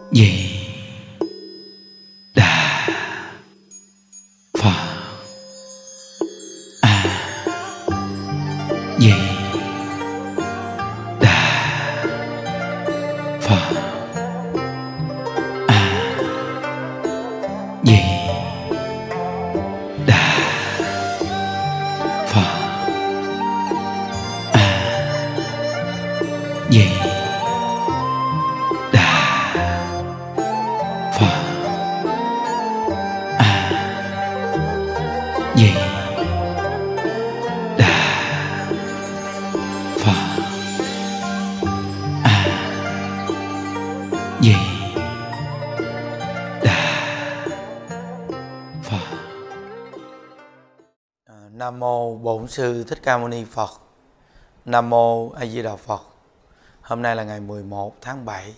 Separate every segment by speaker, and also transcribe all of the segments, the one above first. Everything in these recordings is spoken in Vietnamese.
Speaker 1: Di Đà Phật. A Di Đà Phật. A Di Đà Phật. A Di Đà Phật. A Di Đà Phật. A Di Đà Phật.
Speaker 2: Nam mô Bổn Sư Thích Ca Mâu Ni Phật. Nam mô A Di Đà Phật. Hôm nay là ngày 11 tháng 7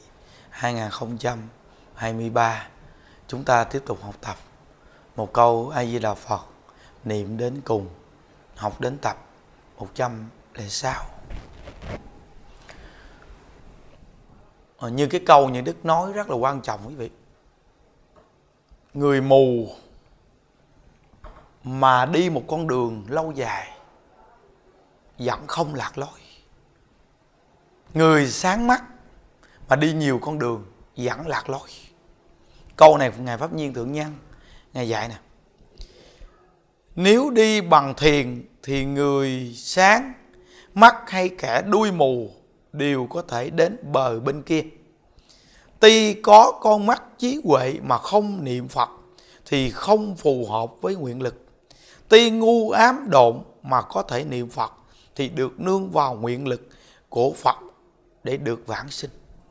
Speaker 2: 2023. Chúng ta tiếp tục học tập một câu A Di Đà Phật, niệm đến cùng, học đến tập 106. Như cái câu như Đức nói rất là quan trọng quý vị. Người mù mà đi một con đường lâu dài vẫn không lạc lối. Người sáng mắt mà đi nhiều con đường vẫn lạc lối. Câu này Ngài Pháp Nhiên Thượng Nhân Ngài dạy nè: nếu đi bằng thiền thì người sáng mắt hay kẻ đuôi mù đều có thể đến bờ bên kia. Tuy có con mắt trí huệ mà không niệm Phật thì không phù hợp với nguyện lực. Tuy ngu ám độn mà có thể niệm Phật thì được nương vào nguyện lực của Phật để được vãng sinh.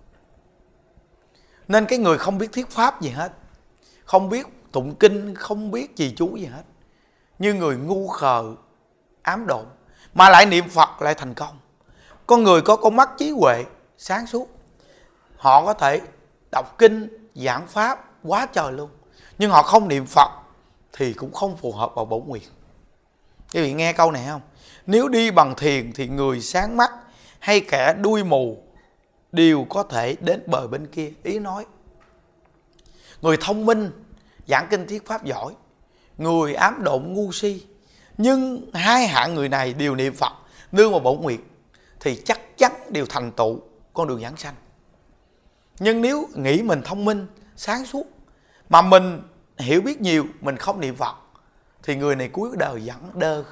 Speaker 2: Nên cái người không biết thuyết pháp gì hết, không biết tụng kinh, không biết trì chú gì hết, như người ngu khờ ám độn mà lại niệm Phật lại thành công. Con người có con mắt trí huệ sáng suốt, họ có thể đọc kinh giảng pháp quá trời luôn, nhưng họ không niệm Phật thì cũng không phù hợp vào bổn nguyện. Quý vị nghe câu này không? Nếu đi bằng thiền thì người sáng mắt hay kẻ đuôi mù đều có thể đến bờ bên kia. Ý nói người thông minh giảng kinh thuyết pháp giỏi, người ám độn ngu si, nhưng hai hạng người này đều niệm Phật nương vào bổn nguyện thì chắc chắn đều thành tựu con đường giảng sanh. Nhưng nếu nghĩ mình thông minh sáng suốt mà mình hiểu biết nhiều, mình không niệm Phật thì người này cuối đời vẫn đơ,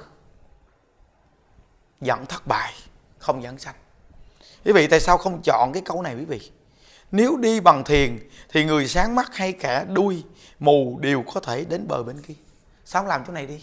Speaker 2: vẫn thất bại, không giảng sanh. Quý vị tại sao không chọn cái câu này quý vị? Nếu đi bằng thiền thì người sáng mắt hay kẻ đuôi mù đều có thể đến bờ bên kia. Sao không làm chỗ này đi?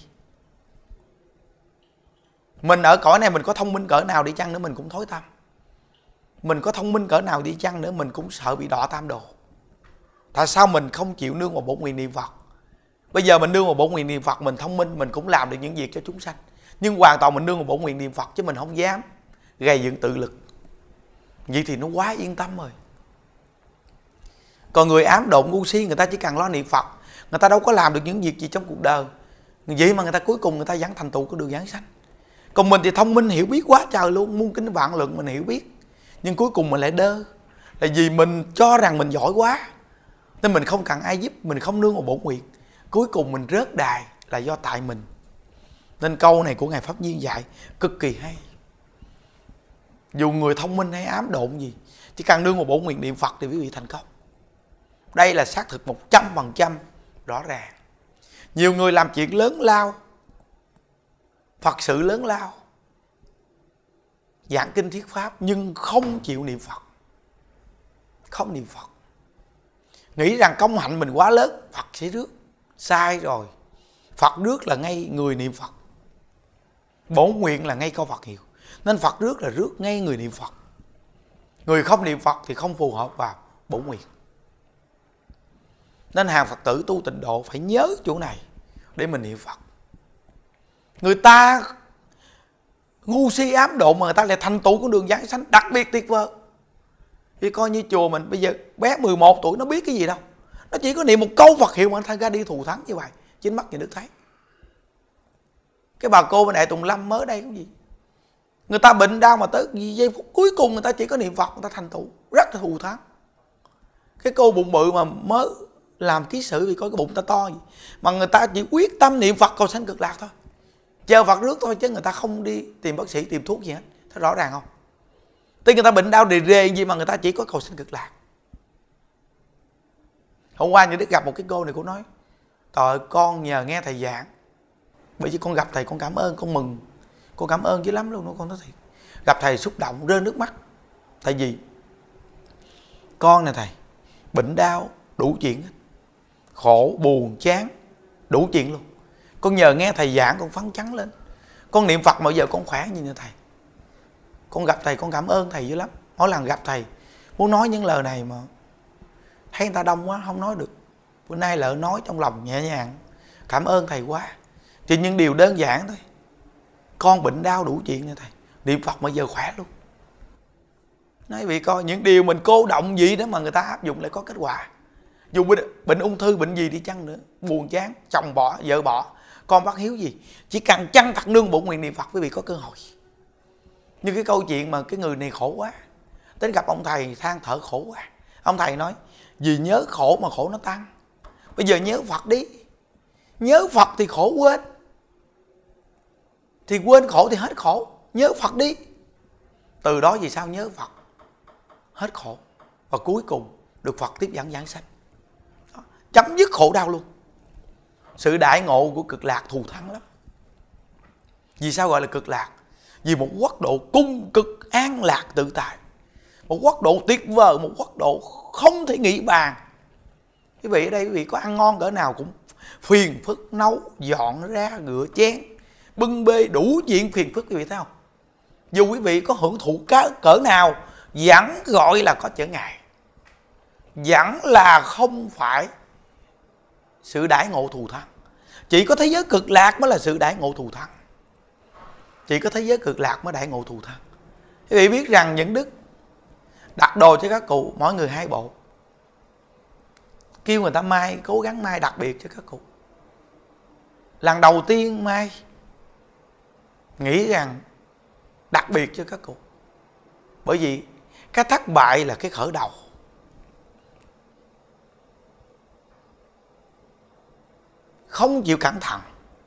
Speaker 2: Mình ở cõi này mình có thông minh cỡ nào đi chăng nữa mình cũng thối tâm. Mình có thông minh cỡ nào đi chăng nữa mình cũng sợ bị đọa tam đồ. Tại sao mình không chịu nương vào bổn nguyện niệm Phật? Bây giờ mình nương vào bổn nguyện niệm Phật, mình thông minh, mình cũng làm được những việc cho chúng sanh. Nhưng hoàn toàn mình nương vào bổn nguyện niệm Phật chứ mình không dám gây dựng tự lực. Vậy thì nó quá yên tâm rồi. Còn người ám độn ngu si, người ta chỉ cần lo niệm Phật, người ta đâu có làm được những việc gì trong cuộc đời. Vậy mà người ta cuối cùng người ta vẫn thành tựu cái đường giảng sanh. Còn mình thì thông minh hiểu biết quá trời luôn, muôn kính vạn luận mình hiểu biết, nhưng cuối cùng mình lại đơ. Là vì mình cho rằng mình giỏi quá nên mình không cần ai giúp, mình không nương vào bổn nguyện, cuối cùng mình rớt đài là do tại mình. Nên câu này của Ngài Pháp Nhiên dạy cực kỳ hay. Dù người thông minh hay ám độn gì, chỉ cần nương vào bổn nguyện niệm Phật thì quý vị thành công. Đây là xác thực 100% rõ ràng. Nhiều người làm chuyện lớn lao, Phật sự lớn lao, giảng kinh thuyết pháp nhưng không chịu niệm Phật. Không niệm Phật, nghĩ rằng công hạnh mình quá lớn, Phật sẽ rước. Sai rồi. Phật rước là ngay người niệm Phật, bổn nguyện là ngay câu Phật hiệu. Nên Phật rước là rước ngay người niệm Phật. Người không niệm Phật thì không phù hợp vào bổn nguyện. Nên hàng Phật tử tu tịnh độ phải nhớ chỗ này để mình niệm Phật. Người ta ngu si ám độn mà người ta lại thành tựu con đường giảng sanh đặc biệt tuyệt vời. Thì coi như chùa mình bây giờ bé 11 tuổi nó biết cái gì đâu, nó chỉ có niệm một câu Phật hiệu mà nó ra đi thù thắng như vậy. Chính mắt nhà Đức thấy. Cái bà cô bên Đại Tùng Lâm mới đây cũng gì, người ta bệnh đau mà tới giây phút cuối cùng người ta chỉ có niệm Phật, người ta thành tựu rất là thù thắng. Cái cô bụng bự mà mới làm ký sự vì coi cái bụng ta to gì, mà người ta chỉ quyết tâm niệm Phật cầu sanh cực lạc thôi, chờ Phật rước thôi, chứ người ta không đi tìm bác sĩ tìm thuốc gì hết. Thấy rõ ràng không? Tuy người ta bệnh đau rề rề gì mà người ta chỉ có cầu sanh cực lạc. Hôm qua như Đức gặp một cái cô này, cô nói: trời ơi, con nhờ nghe thầy giảng, bởi vì con gặp thầy con cảm ơn, con mừng, con cảm ơn dữ lắm luôn đó. Con nói thiệt, gặp thầy xúc động rơi nước mắt. Tại vì con nè thầy, bệnh đau đủ chuyện hết, khổ buồn chán đủ chuyện luôn. Con nhờ nghe thầy giảng con phấn chấn lên, con niệm Phật mà giờ con khỏe như thầy. Con gặp thầy con cảm ơn thầy dữ lắm. Mỗi lần gặp thầy muốn nói những lời này mà thấy người ta đông quá không nói được. Bữa nay lỡ nói trong lòng nhẹ nhàng, cảm ơn thầy quá. Chỉ những điều đơn giản thôi. Con bệnh đau đủ chuyện nha thầy, niệm Phật mà giờ khỏe luôn. Nói vì coi những điều mình cô động gì đó mà người ta áp dụng lại có kết quả. Dù bệnh ung thư, bệnh gì đi chăng nữa, buồn chán, chồng bỏ, vợ bỏ, con bất hiếu gì, chỉ cần chăng thật nương bổn nguyện niệm Phật quý vị có cơ hội. Như cái câu chuyện mà cái người này khổ quá, đến gặp ông thầy than thở khổ quá. Ông thầy nói: vì nhớ khổ mà khổ nó tăng, bây giờ nhớ Phật đi. Nhớ Phật thì khổ quên, thì quên khổ thì hết khổ. Nhớ Phật đi. Từ đó vì sao nhớ Phật hết khổ, và cuối cùng được Phật tiếp dẫn giảng sanh, chấm dứt khổ đau luôn. Sự đại ngộ của cực lạc thù thắng lắm. Vì sao gọi là cực lạc? Vì một quốc độ cung cực an lạc tự tại, một quốc độ tuyệt vời, một quốc độ không thể nghĩ bàn. Quý vị ở đây quý vị có ăn ngon cỡ nào cũng phiền phức, nấu dọn ra rửa chén bưng bê đủ chuyện phiền phức, quý vị thấy không? Dù quý vị có hưởng thụ cỡ nào vẫn gọi là có trở ngại, vẫn là không phải sự đãi ngộ thù thắng. Chỉ có thế giới cực lạc mới là sự đãi ngộ thù thắng. Chỉ có thế giới cực lạc mới đãi ngộ thù thắng. Quý vị biết rằng những đức đặt đồ cho các cụ mỗi người 2 bộ, kêu người ta may, cố gắng may đặc biệt cho các cụ. Lần đầu tiên may nghĩ rằng đặc biệt cho các cụ, bởi vì cái thất bại là cái khởi đầu. Không chịu cẩn thận.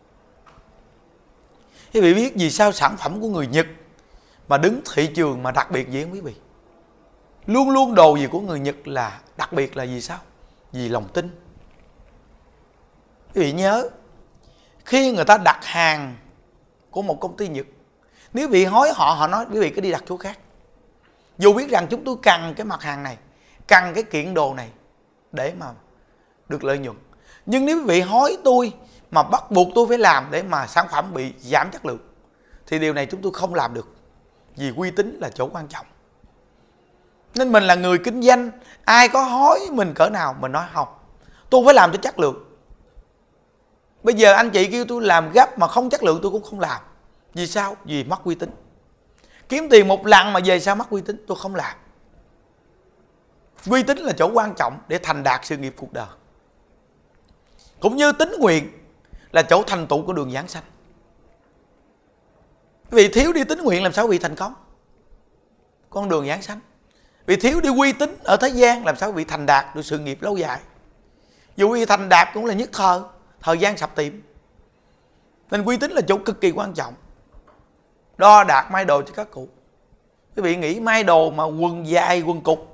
Speaker 2: Quý vị biết vì sao sản phẩm của người Nhật mà đứng thị trường mà đặc biệt gì không quý vị? Luôn luôn đồ gì của người Nhật là đặc biệt là vì sao? Vì lòng tin. Quý vị nhớ, khi người ta đặt hàng của một công ty Nhật, nếu quý vị hối họ nói quý vị cứ đi đặt chỗ khác, dù biết rằng chúng tôi cần cái mặt hàng này, cần cái kiện đồ này để mà được lợi nhuận, nhưng nếu quý vị hối tôi mà bắt buộc tôi phải làm để mà sản phẩm bị giảm chất lượng, thì điều này chúng tôi không làm được. Vì uy tín là chỗ quan trọng. Nên mình là người kinh doanh, ai có hối mình cỡ nào mình nói không, tôi phải làm cho chất lượng. Bây giờ anh chị kêu tôi làm gấp mà không chất lượng tôi cũng không làm. Vì sao? Vì mất uy tín. Kiếm tiền một lần mà về sao mất uy tín, tôi không làm. Uy tín là chỗ quan trọng để thành đạt sự nghiệp cuộc đời. Cũng như tín nguyện là chỗ thành tựu của đường giảng sanh. Vì thiếu đi tín nguyện làm sao bị thành công con đường giảng sanh? Vì thiếu đi uy tín ở thế gian làm sao bị thành đạt được sự nghiệp lâu dài? Dù vì thành đạt cũng là nhất thời gian sập tiệm. Nên uy tín là chỗ cực kỳ quan trọng. Đo đạc may đồ cho các cụ. Quý vị nghĩ may đồ mà quần dài quần cục,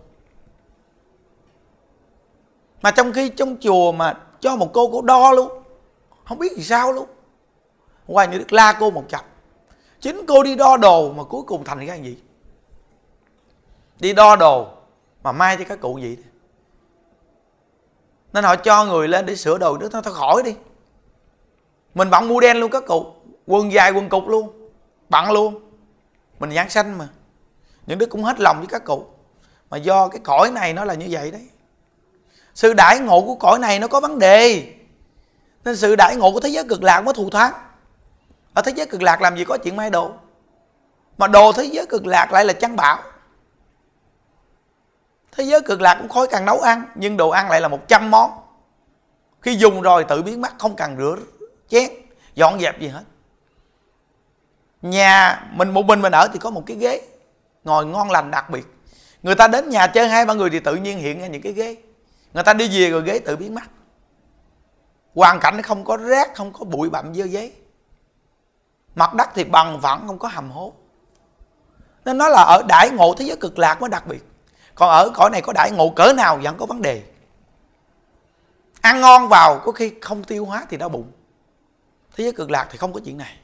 Speaker 2: mà trong khi trong chùa mà cho một cô đo luôn, không biết vì sao luôn. Ngoài như Đức la cô một chập, chính cô đi đo đồ mà cuối cùng thành ra gì? Đi đo đồ mà may cho các cụ gì? Nên họ cho người lên để sửa đồ, nó thôi khỏi đi. Mình bận mua đen luôn các cụ, quần dài quần cục luôn, bận luôn. Mình giảng sanh mà, những đứa cũng hết lòng với các cụ. Mà do cái cõi này nó là như vậy đấy. Sự đãi ngộ của cõi này nó có vấn đề, nên sự đãi ngộ của thế giới cực lạc mới thù thắng. Ở thế giới cực lạc làm gì có chuyện may đồ, mà đồ thế giới cực lạc lại là chân bảo. Thế giới cực lạc cũng khỏi cần nấu ăn, nhưng đồ ăn lại là 100 món. Khi dùng rồi tự biến mất, không cần rửa chén, dọn dẹp gì hết. Nhà mình một mình ở thì có một cái ghế ngồi ngon lành đặc biệt. Người ta đến nhà chơi 2-3 người thì tự nhiên hiện ra những cái ghế. Người ta đi về rồi ghế tự biến mất. Hoàn cảnh không có rác, không có bụi bặm dơ giấy. Mặt đất thì bằng phẳng, không có hầm hố. Nên nó là ở đãi ngộ thế giới cực lạc mới đặc biệt. Còn ở cõi này có đãi ngộ cỡ nào vẫn có vấn đề. Ăn ngon vào có khi không tiêu hóa thì đau bụng. Thế giới cực lạc thì không có chuyện này.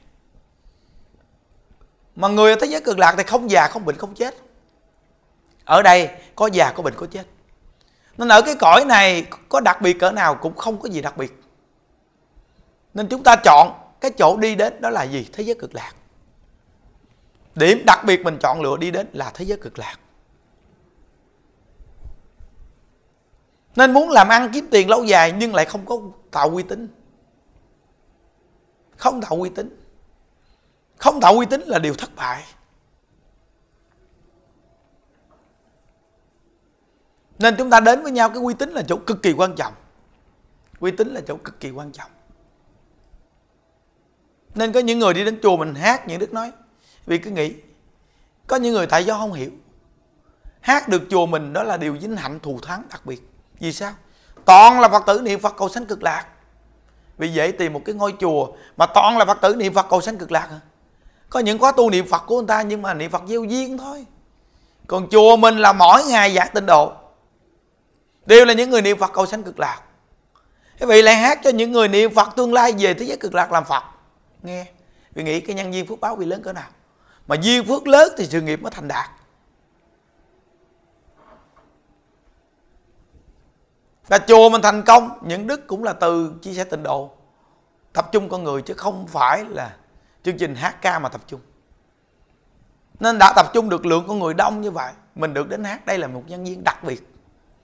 Speaker 2: Mà người ở thế giới cực lạc thì không già, không bệnh, không chết. Ở đây có già, có bệnh, có chết. Nên ở cái cõi này có đặc biệt cỡ nào cũng không có gì đặc biệt. Nên chúng ta chọn cái chỗ đi đến đó là gì? Thế giới cực lạc. Điểm đặc biệt mình chọn lựa đi đến là thế giới cực lạc. Nên muốn làm ăn kiếm tiền lâu dài nhưng lại không có tạo uy tín. Không tạo uy tín. Không tạo uy tín là điều thất bại. Nên chúng ta đến với nhau, cái uy tín là chỗ cực kỳ quan trọng. Uy tín là chỗ cực kỳ quan trọng. Nên có những người đi đến chùa mình hát, những đức nói, vì cứ nghĩ có những người tại do không hiểu, hát được chùa mình đó là điều vinh hạnh thù thắng đặc biệt. Vì sao? Toàn là Phật tử niệm Phật cầu sanh cực lạc. Vì dễ tìm một cái ngôi chùa mà toàn là Phật tử niệm Phật cầu sanh cực lạc hả? Có những khóa tu niệm Phật của người ta nhưng mà niệm Phật gieo duyên thôi. Còn chùa mình là mỗi ngày giảng tịnh độ, đều là những người niệm Phật cầu sanh cực lạc. Cái vị lại hát cho những người niệm Phật tương lai về thế giới cực lạc làm Phật. Nghe, vì nghĩ cái nhân duyên phước báo vì lớn cỡ nào. Mà duyên phước lớn thì sự nghiệp mới thành đạt. Và chùa mình thành công, những đức cũng là từ chia sẻ tịnh độ, tập trung con người chứ không phải là chương trình hát ca mà tập trung. Nên đã tập trung được lượng con người đông như vậy, mình được đến hát, đây là một nhân duyên đặc biệt.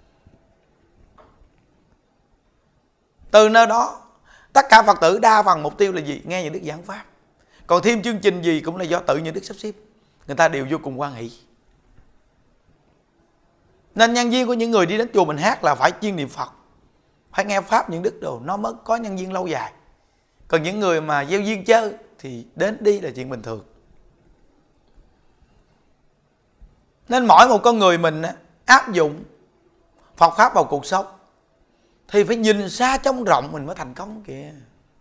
Speaker 2: Từ nơi đó tất cả Phật tử đa phần mục tiêu là gì? Nghe những đức giảng pháp. Còn thêm chương trình gì cũng là do tự những đức sắp xếp. Người ta đều vô cùng hoan hỷ. Nên nhân duyên của những người đi đến chùa mình hát là phải chuyên niệm Phật, phải nghe pháp những đức đồ, nó mới có nhân duyên lâu dài. Còn những người mà gieo duyên chơi thì đến đi là chuyện bình thường. Nên mỗi một con người mình áp dụng Phật pháp vào cuộc sống thì phải nhìn xa trông rộng mình mới thành công kìa.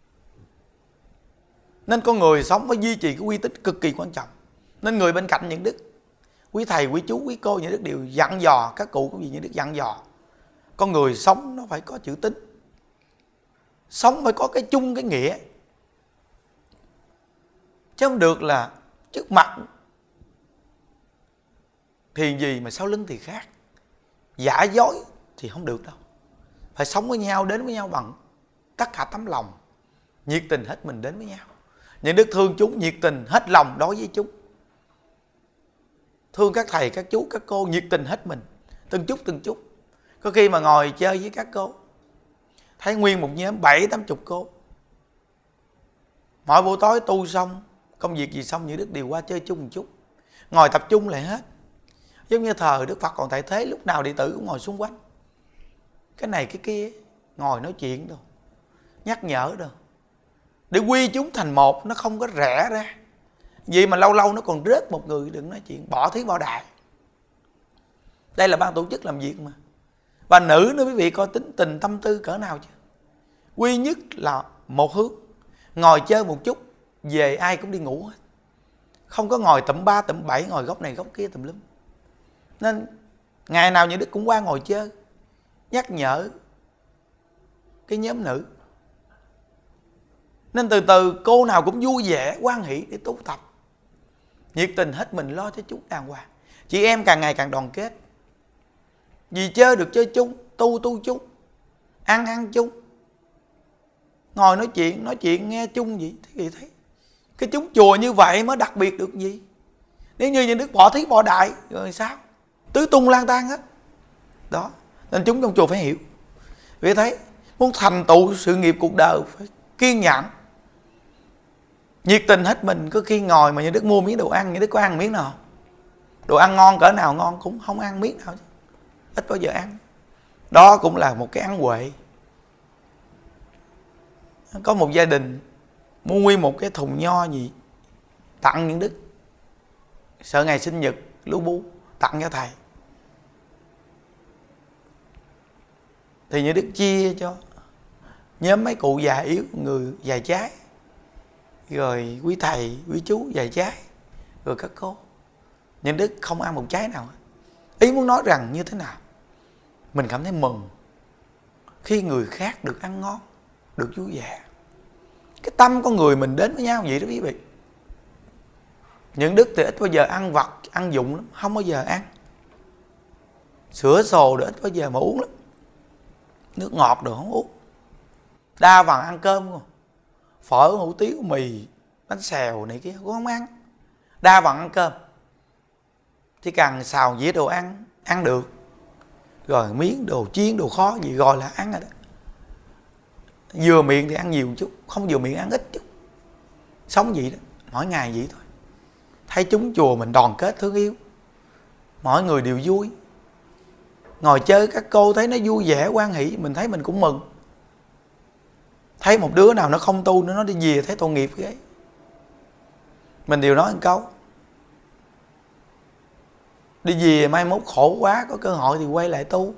Speaker 2: Nên con người sống phải duy trì cái uy tín cực kỳ quan trọng. Nên người bên cạnh những đức, quý thầy, quý chú, quý cô những đức đều dặn dò, các cụ cũng gì những đức dặn dò. Con người sống nó phải có chữ tín, sống phải có cái chung, cái nghĩa, chứ không được là trước mặt thì gì mà sau lưng thì khác. Giả dối thì không được đâu. Phải sống với nhau, đến với nhau bằng tất cả tấm lòng, nhiệt tình hết mình đến với nhau. Những đức thương chúng, nhiệt tình hết lòng đối với chúng. Thương các thầy, các chú, các cô, nhiệt tình hết mình, từng chút từng chút. Có khi mà ngồi chơi với các cô, thấy nguyên một nhóm 7-80 cô. Mỗi buổi tối tu xong, công việc gì xong, những đức đều qua chơi chung một chút, ngồi tập trung lại hết. Giống như thời Đức Phật còn tại thế, lúc nào đệ tử cũng ngồi xung quanh, cái này cái kia, ngồi nói chuyện đâu, nhắc nhở đâu, để quy chúng thành một, nó không có rẽ ra. Vì mà lâu lâu nó còn rớt một người, đừng nói chuyện bỏ thí bỏ đại. Đây là ban tổ chức làm việc mà. Và nữ nữa quý vị coi tính tình tâm tư cỡ nào chứ. Quy nhất là một hướng, ngồi chơi một chút, về ai cũng đi ngủ hết. Không có ngồi tụm 3 tụm 7, ngồi góc này góc kia tùm lum. Nên ngày nào những đức cũng qua ngồi chơi, nhắc nhở cái nhóm nữ. Nên từ từ cô nào cũng vui vẻ, hoan hỷ để tu tập, nhiệt tình hết mình lo cho chúng đàng hoàng. Chị em càng ngày càng đoàn kết. Vì chơi được chơi chung, tu chung, ăn chung, ngồi nói chuyện nghe chung gì. Thế thì thấy cái chúng chùa như vậy mới đặc biệt được gì. Nếu như những đức bỏ thí bỏ đại rồi sao? Tứ tung lang tan hết. Đó. Nên chúng trong chùa phải hiểu. Vì thấy muốn thành tựu sự nghiệp cuộc đời phải kiên nhẫn, nhiệt tình hết mình. Có khi ngồi mà những đức mua miếng đồ ăn, những đức có ăn miếng nào? Đồ ăn ngon cỡ nào ngon cũng không ăn miếng nào chứ. Ít bao giờ ăn. Đó cũng là một cái ăn huệ. Có một gia đình mua nguyên một cái thùng nho gì tặng những đức, sợ ngày sinh nhật lưu bu tặng cho thầy. thì những đức chia cho nhóm mấy cụ già yếu, người vài trái, rồi quý thầy quý chú vài trái, rồi các cô. Những đức không ăn một trái nào. Ý muốn nói rằng như thế nào? Mình cảm thấy mừng khi người khác được ăn ngon, được vui vẻ. Cái tâm con người mình đến với nhau vậy đó quý vị. Những đức thì ít bao giờ ăn vặt, ăn dụng lắm, không bao giờ ăn. Sữa sồ thì ít bao giờ mà uống lắm. Nước ngọt đồ không uống. Đa phần ăn cơm không. Phở, hủ tiếu, mì, bánh xèo này kia cũng không ăn. Đa phần ăn cơm. Chỉ cần xào dĩa đồ ăn được. Rồi miếng đồ chiên, đồ khó gì gọi là ăn rồi đó. Vừa miệng thì ăn nhiều chút, không vừa miệng ăn ít chút. Sống vậy đó, mỗi ngày vậy thôi. Thấy chúng chùa mình đoàn kết thương yêu, mọi người đều vui. Ngồi chơi các cô thấy nó vui vẻ hoan hỷ, mình thấy mình cũng mừng. Thấy một đứa nào nó không tu nữa, nó đi về thấy tội nghiệp ghê. Mình đều nói một câu, đi về mai mốt khổ quá, có cơ hội thì quay lại tu.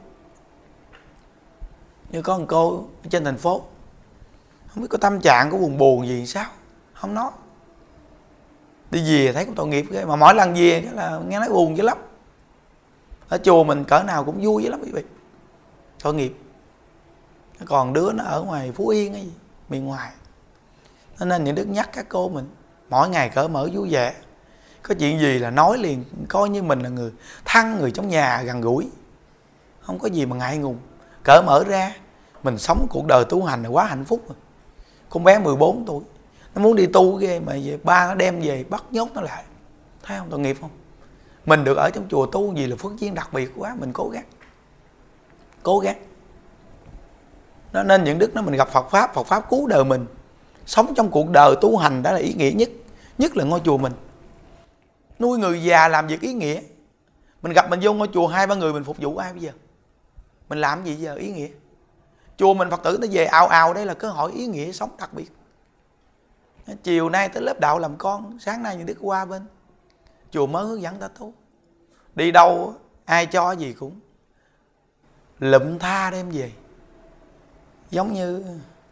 Speaker 2: Như có một cô ở trên thành phố, không biết có tâm trạng có buồn buồn gì sao, không nói. Đi về thấy cũng tội nghiệp ghê, mà mỗi lần về cái là nghe nói buồn dữ lắm. Ở chùa mình cỡ nào cũng vui dữ lắm quý vị. Tội nghiệp. Còn đứa nó ở ngoài Phú Yên hay gì, miền ngoài. Nên những đức nhắc các cô mình mỗi ngày cởi mở vui vẻ. Có chuyện gì là nói liền, coi như mình là người thân, người trong nhà gần gũi. Không có gì mà ngại ngùng. Cởi mở ra, mình sống cuộc đời tu hành là quá hạnh phúc rồi. Con bé 14 tuổi, nó muốn đi tu ghê mà về ba nó đem về bắt nhốt nó lại. Thấy không, tội nghiệp không? Mình được ở trong chùa tu gì là phước duyên đặc biệt quá, mình cố gắng. Cố gắng. Nó nên những đức nó mình gặp Phật Pháp cứu đời mình. Sống trong cuộc đời tu hành đó là ý nghĩa nhất. Nhất là ngôi chùa mình. Nuôi người già làm việc ý nghĩa. Mình gặp mình vô ngôi chùa 2-3 người mình phục vụ ai bây giờ? Mình làm gì giờ ý nghĩa? Chùa mình Phật tử nó về ào ào, đây là cơ hội ý nghĩa sống đặc biệt. Chiều nay tới lớp đạo làm con, sáng nay những đứa qua bên chùa mới hướng dẫn ta tu. Đi đâu ai cho gì cũng lụm tha đem về. Giống như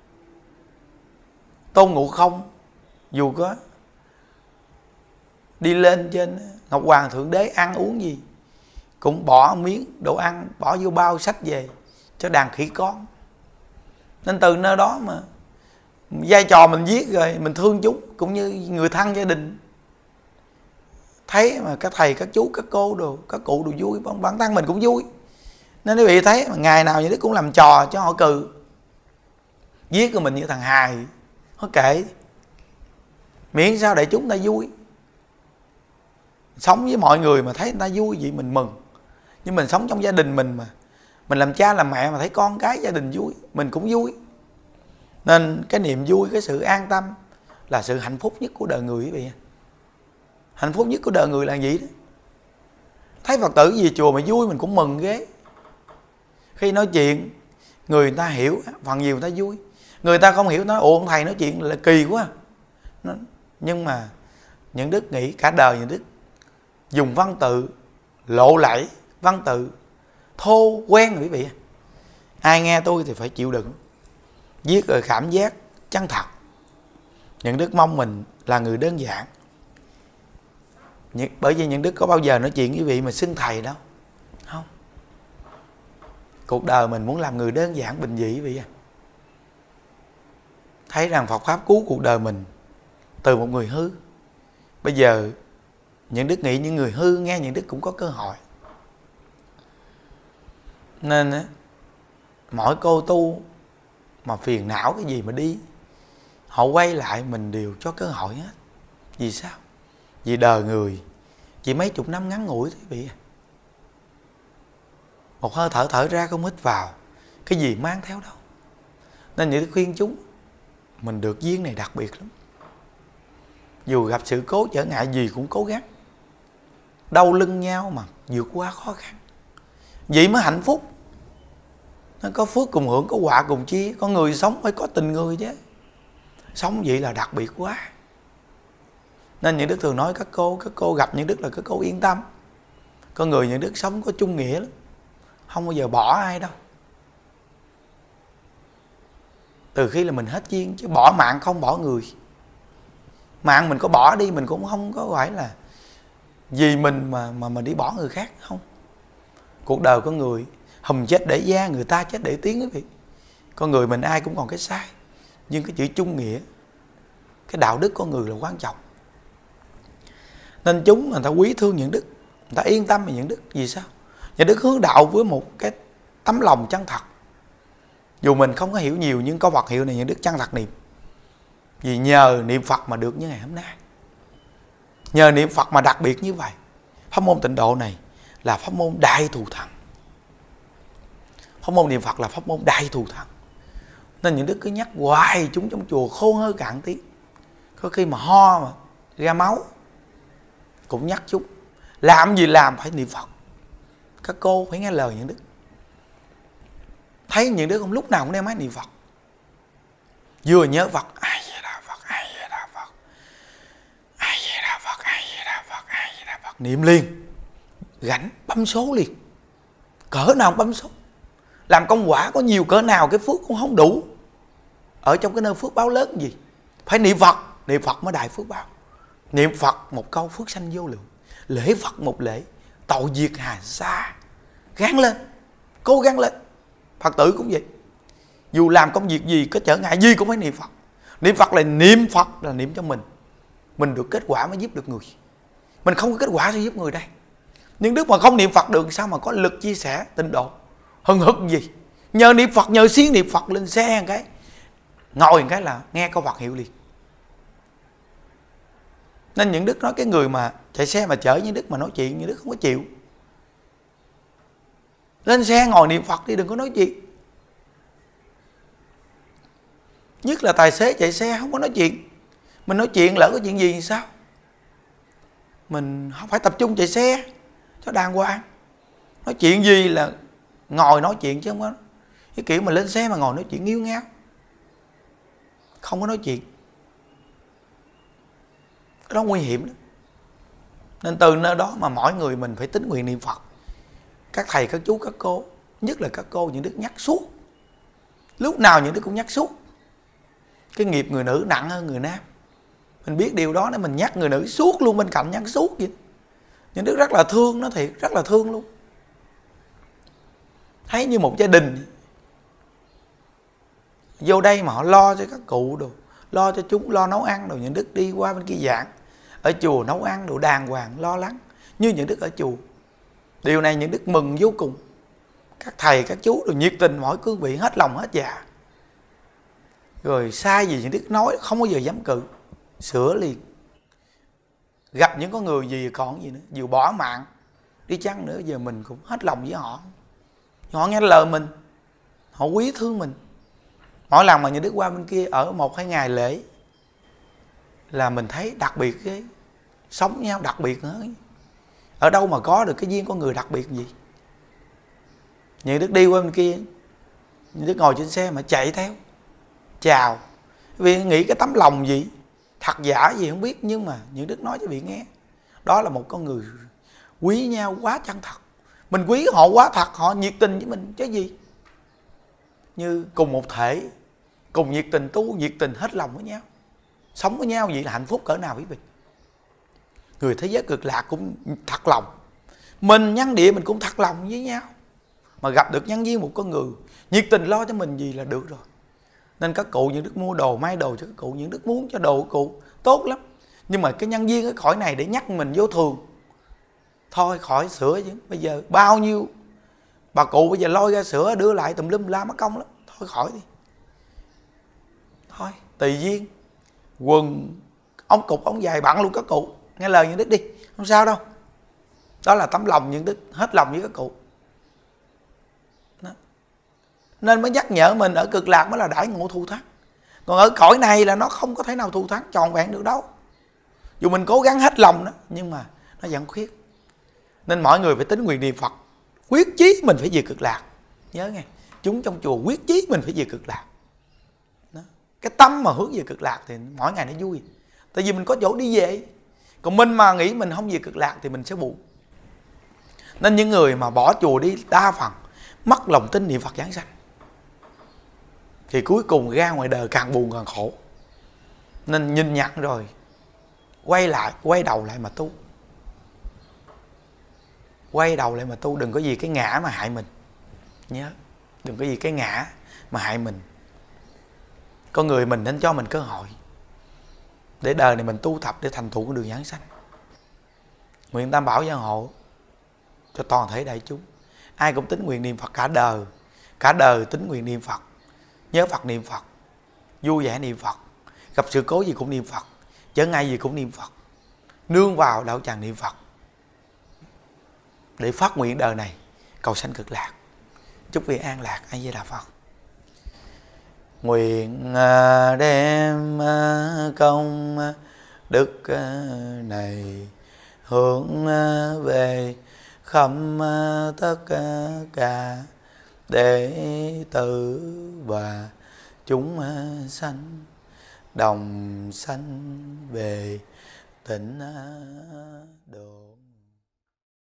Speaker 2: Tôn Ngộ Không, dù có đi lên trên Ngọc Hoàng Thượng Đế ăn uống gì cũng bỏ miếng đồ ăn, bỏ vô bao sách về cho đàn khỉ con. Nên từ nơi đó mà vai trò mình viết rồi mình thương chúng, cũng như người thân gia đình. Thấy mà các thầy, các chú, các cô đồ, các cụ đồ vui, bản thân mình cũng vui. Nên quý vị thấy mà ngày nào như thế cũng làm trò cho họ cười. Viết của mình như thằng hài, nó kệ, miễn sao để chúng ta vui. Sống với mọi người mà thấy người ta vui vậy mình mừng. Nhưng mình sống trong gia đình mình mà mình làm cha làm mẹ mà thấy con cái gia đình vui, mình cũng vui. Nên cái niềm vui, cái sự an tâm là sự hạnh phúc nhất của đời người quý vị. Hạnh phúc nhất của đời người là gì đó. Thấy Phật tử về chùa mà vui mình cũng mừng ghê. Khi nói chuyện người ta hiểu, phần nhiều người ta vui. Người ta không hiểu nói ủa ông thầy nói chuyện là kỳ quá. Nhưng mà những đức nghĩ cả đời những đức dùng văn tự lộ lẫy, văn tự thô quen rồi quý vị. Ai nghe tôi thì phải chịu đựng. Viết rồi cảm giác chân thật. Những đức mong mình là người đơn giản. Bởi vì những đức có bao giờ nói chuyện với quý vị mà xưng thầy đâu. Không. Cuộc đời mình muốn làm người đơn giản bình dị quý vị. Thấy rằng Phật Pháp cứu cuộc đời mình từ một người hư. Bây giờ những đức nghĩ những người hư nghe những đức cũng có cơ hội. Nên mỗi cô tu mà phiền não cái gì mà đi, họ quay lại mình đều cho cơ hội hết. Vì sao? Vì đời người chỉ mấy chục năm ngắn ngủi thôi quý vị. Một hơi thở thở ra không hít vào, cái gì mang theo đâu. Nên những khuyên chúng mình được duyên này đặc biệt lắm. Dù gặp sự cố trở ngại gì cũng cố gắng, đau lưng nhau mà vượt qua khó khăn. Vậy mới hạnh phúc. Nó có phước cùng hưởng, có họa cùng chia. Con người sống phải có tình người chứ. Sống vậy là đặc biệt quá. Nên những đức thường nói các cô gặp những đức là các cô yên tâm. Con người những đức sống có chung nghĩa lắm, không bao giờ bỏ ai đâu. Từ khi là mình hết duyên, chứ bỏ mạng không bỏ người. Mạng mình có bỏ đi mình cũng không có phải là vì mình mà đi bỏ người khác, không. Cuộc đời con người hùm chết để da, người ta chết để tiếng quý vị. Con người mình ai cũng còn cái sai, nhưng cái chữ chung nghĩa, cái đạo đức con người là quan trọng. Nên chúng người ta quý thương những đức, người ta yên tâm về những đức. Vì sao? Những đức hướng đạo với một cái tấm lòng chân thật. Dù mình không có hiểu nhiều, nhưng có Phật hiệu này những đức chân thật niệm. Vì nhờ niệm Phật mà được như ngày hôm nay. Nhờ niệm Phật mà đặc biệt như vậy. Pháp môn tịnh độ này là pháp môn đại thù thắng. Pháp môn niệm Phật là pháp môn đại thù thắng. Nên những đức cứ nhắc hoài chúng trong chùa khôn hơi cạn tiếng. Có khi mà ho mà ra máu cũng nhắc chúng. Làm gì làm phải niệm Phật. Các cô phải nghe lời những đức. Thấy những đứa không lúc nào cũng đem máy niệm Phật. Vừa nhớ Phật, ai về đà Phật, ai về đà Phật, ai về đà Phật, ai về đà Phật, ai về đà Phật. Niệm liền, rảnh bấm số liền. Cỡ nào bấm số. Làm công quả có nhiều cỡ nào cái phước cũng không đủ. Ở trong cái nơi phước báo lớn gì. Phải niệm Phật mới đại phước báo. Niệm Phật một câu phước sanh vô lượng. Lễ Phật một lễ, tội diệt hà sa. Gắng lên, cố gắng lên. Phật tử cũng vậy. Dù làm công việc gì, có trở ngại gì cũng phải niệm Phật. Niệm Phật là niệm cho mình. Mình được kết quả mới giúp được người. Mình không có kết quả sẽ giúp người đây. Nhưng đức mà không niệm Phật được, sao mà có lực chia sẻ tịnh độ hừng hực gì. Nhờ niệm Phật, nhờ siêng niệm Phật, lên xe một cái, ngồi một cái là nghe câu Phật hiệu liền. Nên những đức nói cái người mà chạy xe mà chở những đức mà nói chuyện, những đức không có chịu. Lên xe ngồi niệm Phật đi, đừng có nói chuyện. Nhất là tài xế chạy xe không có nói chuyện. Mình nói chuyện lỡ có chuyện gì thì sao? Mình không phải tập trung chạy xe cho đàng hoàng. Nói chuyện gì là ngồi nói chuyện chứ không có. Cái kiểu mà lên xe mà ngồi nói chuyện nghiêu ngao, không có nói chuyện, cái đó nguy hiểm lắm. Nên từ nơi đó mà mỗi người mình phải tín nguyện niệm Phật. Các thầy, các chú, các cô, nhất là các cô, những đức nhắc suốt. Lúc nào những đức cũng nhắc suốt. Cái nghiệp người nữ nặng hơn người nam. Mình biết điều đó nên mình nhắc người nữ suốt luôn, bên cạnh nhắc suốt vậy. Những đức rất là thương nó thiệt, rất là thương luôn. Thấy như một gia đình. Vô đây mà họ lo cho các cụ đồ, lo cho chúng, lo nấu ăn đồ. Những đức đi qua bên kia giảng. Ở chùa nấu ăn đồ đàng hoàng, lo lắng như những đức ở chùa. Điều này những đức mừng vô cùng. Các thầy, các chú đều nhiệt tình mỗi cương vị, hết lòng hết dạ. Rồi sai gì những đức nói không bao giờ dám cự, sửa liền. Gặp những con người gì còn gì nữa, dù bỏ mạng đi chăng nữa, giờ mình cũng hết lòng với họ. Họ nghe lời mình, họ quý thương mình. Mỗi lần mà những đức qua bên kia ở 1-2 ngày lễ là mình thấy đặc biệt cái sống nhau đặc biệt nữa. Ở đâu mà có được cái duyên con người đặc biệt gì. Những đức đi qua bên kia, những đức ngồi trên xe mà chạy theo chào, vì nghĩ cái tấm lòng gì thật giả gì không biết, nhưng mà những đức nói cho vị nghe, đó là một con người quý nhau quá chân thật. Mình quý họ quá thật, họ nhiệt tình với mình chứ gì. Như cùng một thể, cùng nhiệt tình tu, nhiệt tình hết lòng với nhau, sống với nhau vậy là hạnh phúc cỡ nào quý vị. Người thế giới cực lạc cũng thật lòng, mình nhân địa mình cũng thật lòng với nhau. Mà gặp được nhân duyên một con người nhiệt tình lo cho mình gì là được rồi. Nên các cụ những đức mua đồ, may đồ cho các cụ, những đức muốn cho đồ của cụ tốt lắm. Nhưng mà cái nhân duyên ở khỏi này để nhắc mình vô thường, thôi khỏi sửa chứ. Bây giờ bao nhiêu bà cụ bây giờ lôi ra sửa đưa lại tùm lum la mất công lắm. Thôi khỏi đi. Thôi tùy duyên. Quần ống cục ống dài bận luôn các cụ, nghe lời những đức đi, không sao đâu. Đó là tấm lòng những đức, hết lòng với các cụ. Đó. Nên mới nhắc nhở mình ở cực lạc mới là đãi ngộ thù thắng. Còn ở cõi này là nó không có thể nào thù thắng tròn vẹn được đâu. Dù mình cố gắng hết lòng đó, nhưng mà nó vẫn khuyết. Nên mọi người phải tín nguyện niệm Phật, quyết chí mình phải về cực lạc. Nhớ nghe, chúng trong chùa quyết chí mình phải về cực lạc. Đó. Cái tâm mà hướng về cực lạc thì mỗi ngày nó vui. Tại vì mình có chỗ đi về. Còn mình mà nghĩ mình không về cực lạc thì mình sẽ buồn. Nên những người mà bỏ chùa đi đa phần mất lòng tin niệm Phật giảng sanh. thì cuối cùng ra ngoài đời càng buồn càng khổ. Nên nhìn nhận rồi quay đầu lại mà tu. Quay đầu lại mà tu, đừng có vì cái ngã mà hại mình. Nhớ, đừng có vì cái ngã mà hại mình. Con người mình nên cho mình cơ hội để đời này mình tu tập để thành tựu con đường giảng sanh. Nguyện Tam Bảo gia hộ cho toàn thể đại chúng. Ai cũng tính nguyện niệm Phật cả đời tính nguyện niệm Phật, nhớ Phật niệm Phật, vui vẻ niệm Phật, gặp sự cố gì cũng niệm Phật, chớ ngay gì cũng niệm Phật, nương vào đạo tràng niệm Phật để phát nguyện đời này cầu sanh cực lạc. Chúc vị an lạc. A Di Đà Phật. Nguyện đem công đức này hướng về khắp tất cả đệ tử và chúng sanh đồng sanh về tịnh độ.